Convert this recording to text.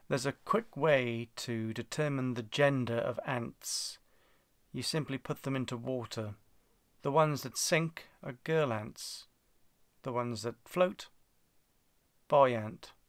There's a quick way to determine the gender of ants. You simply put them into water. The ones that sink are girl ants. The ones that float, boy ant.